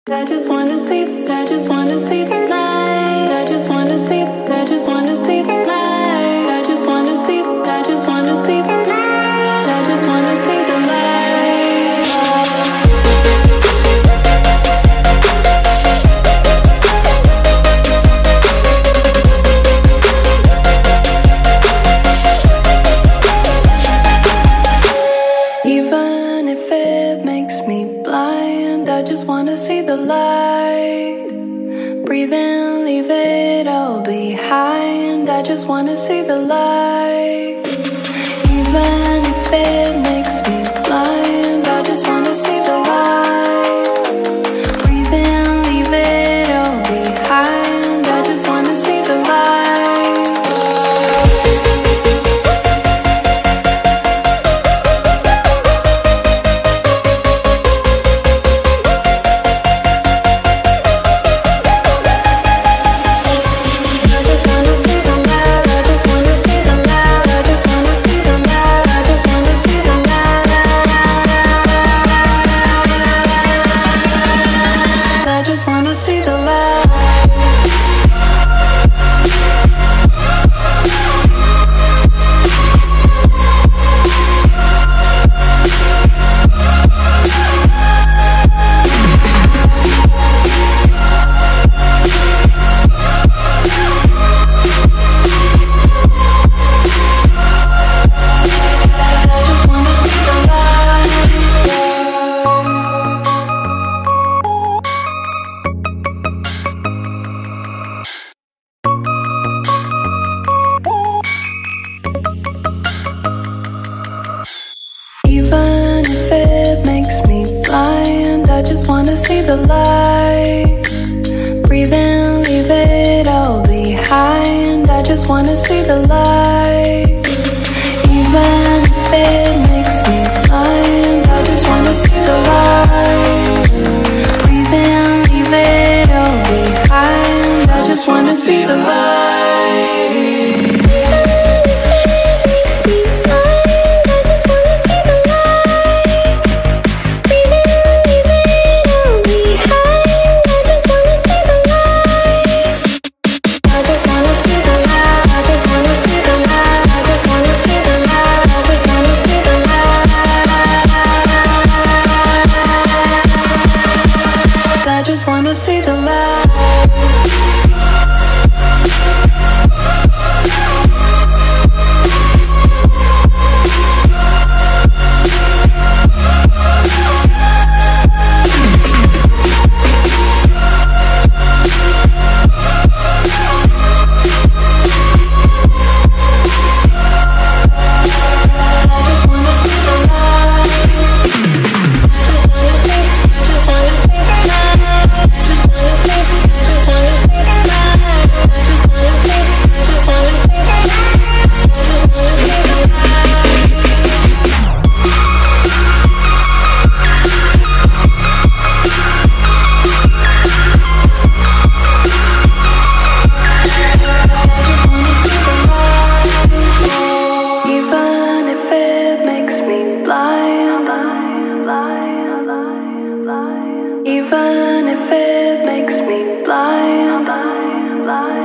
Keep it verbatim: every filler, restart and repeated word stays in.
I just wanna see, I just wanna see the light. I just wanna see, I just wanna see the light. I just wanna see, I just wanna see the light. I just wanna see the light. Even if it makes me blind, I just wanna see the light. Breathe in, leave it all behind. I just wanna see the light. Even if it makes me blind, I just wanna see the light. Breathe in, leave it all behind. I just wanna see the light. Even if it makes me blind, I just wanna see the light. Breathe in, leave it all behind. I just wanna see the light. Even if it makes me blind, I just wanna see the light. Breathe in, leave it all behind. I just wanna see the light. I just wanna see the light. Even if it makes me blind, blind, blind.